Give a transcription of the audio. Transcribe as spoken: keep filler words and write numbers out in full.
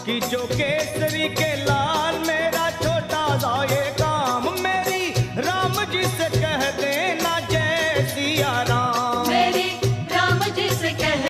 कि जो केसरी के लाल मेरा छोटा सा ये काम, मेरी राम जी से कह देना जय सिया राम।